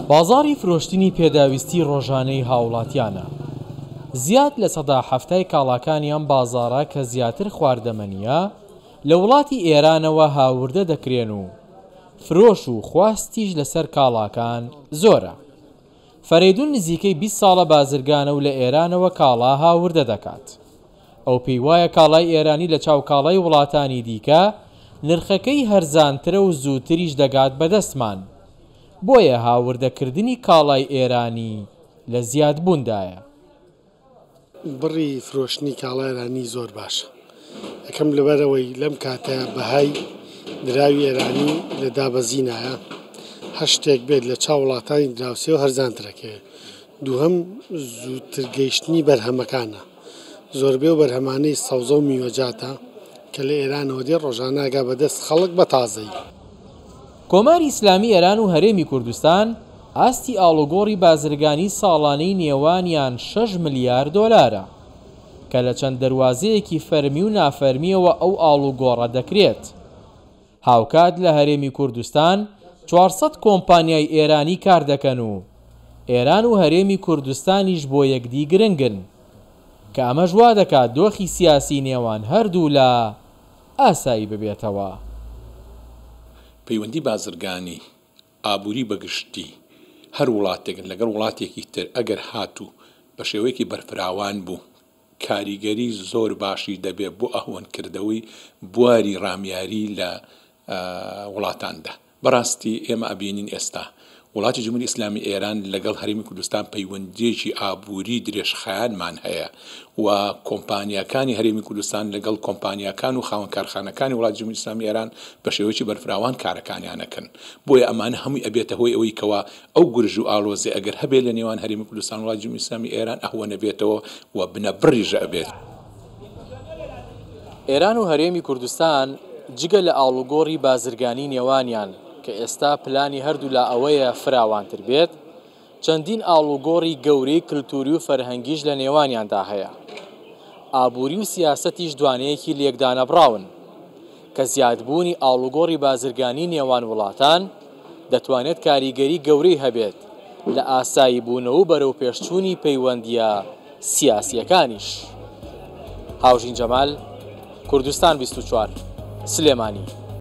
بازاری فرۆشتنی پێداویستی ڕۆژانەی هاوڵاتیانە. زیاد لە سەدا هەفتای کاڵاکانیان بازارە کە زیاتر خواردەمەنیە لە وڵاتی ئێرانەوە هاوردە دەکرێن و فرۆش و خواستیش لەسەر کاڵاکان زۆرە. فەرێدون نزیکەی 20 ساڵە بازرگانە و لە ئێرانەوە کاڵا هاوردە دەکات. ئەو پێی وایە کاڵای ئێرانی لە چاو کاڵای وڵاتانی دیکە نرخەکەی هەرزانترە و زووتریش دەگات بەدەستمان. بۆیە هاوردەکردنی کاڵای ئێرانی لە زیادبووندایە. بڕی فرۆشتنی کاڵای ئێرانی زۆر باشە. یەکەم لەبەرەوەی لەم کاتە بەهای دراوی ئێرانی لە دابەزینایە، هەر شتێک بێت لە چاو وڵاتانی دراوسێ و هەرزانترەکەوێ. دووهەم زووتر گەیشتنی بەرهەمەکانە. زۆربەی و بەرهەمانەی سەوزە و میوەجاتە کە لە ئێرانەوە دێ ڕۆژانەگا بەدەست خەڵک بە تازەی. کۆماری ئیسلامی ئێران و هەرێمی کوردستان ئاستی ئاڵوگۆڕی بازرگانی ساڵانەی نێوانیان 6 ملیار دۆلارە کە لە چەند دەواازەیەکی فەرمی و نافەرمیەوە ئەو ئاڵوگۆڕە دەکرێت. هاوکات لە هەرێمی کوردستان 400 کۆمپانیای ئێرانی کار دەکەن و ئێران و هەرێمی کوردستانیش بۆ یەکدی گرنگن کە ئەمەش وا دەکات دۆخی سیاسی نێوان هەردوو لە ئاسایی ببێتەوە. پەیوەندی بازرگانی ئابووری بەگشتی هەر وڵاتێک لەگەڵ وڵاتێکی تر ئەگەر هاتوو بە شێوەیەکی بەرفراوان بوو کاریگەری زۆر باشی دەبێت بۆ ئەهۆنکردەوەی بواری ڕامیاری لە وڵاتاندا. بەڕاستی ئێمە ئەبینین ئێستا وڵاتی جمهوری ئیسلامی ئێران لەگەڵ هەرێمی کوردستان پەیوەندیەکی ئابووری درێژخایانمان هەیە و کۆمپانیاکانی هەرێمی کوردستان لەگەڵ کۆمپانیاکان و خاوەن کارخانەکانی وڵاتی جمهوری ئیسلامی ئێران بە شێوەیەکی بەرفراوان کارەکانیانەکەن. بۆیە ئەمانە هەمووی ئەبێتە هۆی ئەوەی کەوا ئەو گورژ و ئاڵۆزێ ئەگەر هەبێت لە نێوان هەرێمی کوردستان و وڵاتی جمهوری ئیسلامی ئێران ئەهوەنە بێتەوە و بنەبڕیژە ئەبێت. ئێران و هەرێمی کوردستان جگە لە ئاڵوگۆڕی بازرگانی نێوانیان کە ئێستا پلانی هەردوو لە ئەوەیە فراوانتر بێت، چەندین ئاڵوگۆڕی گەورەی کلتوری و فەرهەنگیش لە نێوانیاندا هەیە. ئابووری و سیاسەتیش دوانەیەکی لێکدانەبراون کە زیادبوونی ئاڵوگۆڕی بازرگانی نێوان وڵاتان دەتوانێت کاریگەری گەورەی هەبێت لە ئاسایی بوونەوە و بەرەو پێشچوونی پەیوەندیە سیاسیەکانیش. هاوژین جەمال، کوردستان 24، سلێمانی.